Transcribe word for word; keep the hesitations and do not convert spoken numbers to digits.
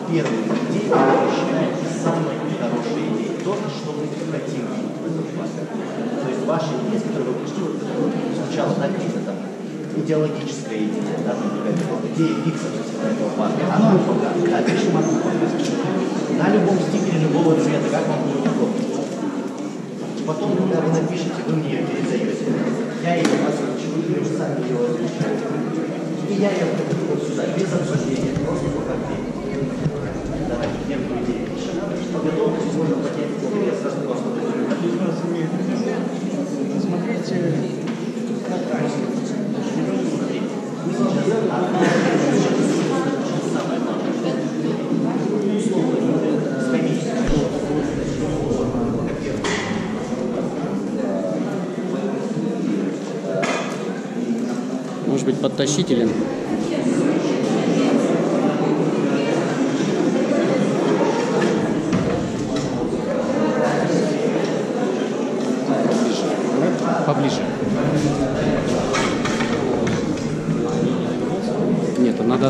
первую идею, которую считаете самой хорошей идеей. То, что мы хотим видеть в этом парке. То есть ваша идея, с которой вы пришли, вот, звучала, да, какие-то там идеологическая идея, да, идея фикса этого парка. Она вам покажет, да, пишем на любом стикере любого цвета, как вам будет удобно. Потом, когда вы напишете, вы мне ее передаете. Я ее озвучу, вы уже сами ее озвучаете. И я ее вот сюда, без обсуждения, просто по конкретно. Давайте первую идею пишем. Готовность можно поднять в я сразу просто смотрите, как раз. Самое главное. Скамейки. Может быть, подтащителем? Поближе. Нет, надо...